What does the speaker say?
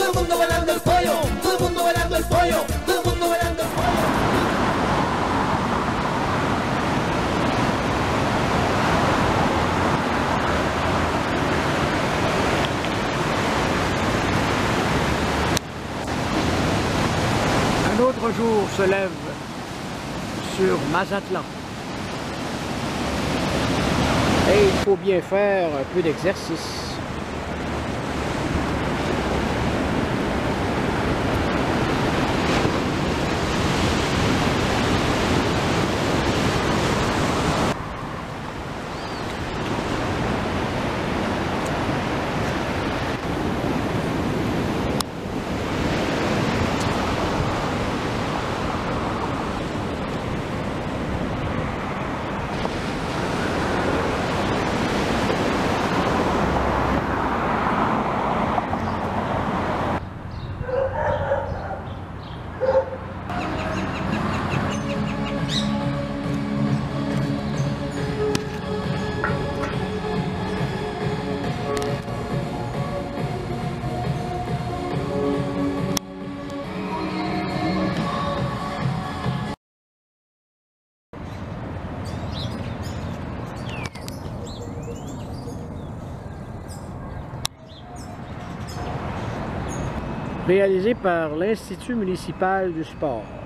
todo el mundo bailando el pollo, todo el mundo bailando el pollo, todo el mundo bailando el pollo. Un autre jour se lève sur Mazatlan. Et il faut bien faire un peu d'exercice. Réalisé par l'Institut municipal du sport.